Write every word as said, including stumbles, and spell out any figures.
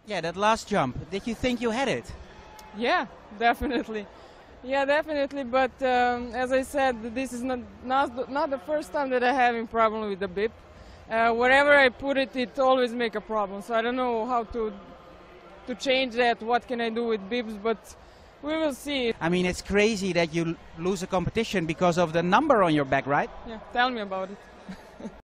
Yeah, that last jump, did you think you had it? Yeah, definitely. Yeah, definitely. But um, as I said, this is not, not not the first time that I'm having problem with the bib. Uh, wherever I put it, it always make a problem. So I don't know how to to change that. What can I do with bibs? But we will see. I mean, it's crazy that you lose a competition because of the number on your back, right? Yeah, tell me about it.